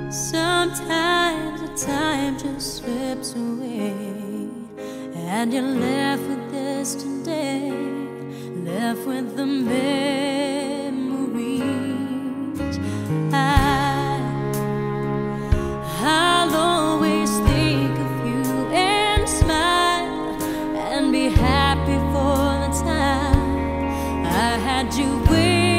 Sometimes the time just slips away, and you're left with yesterday, left with the memories. I'll always think of you and smile and be happy for the time I had you with.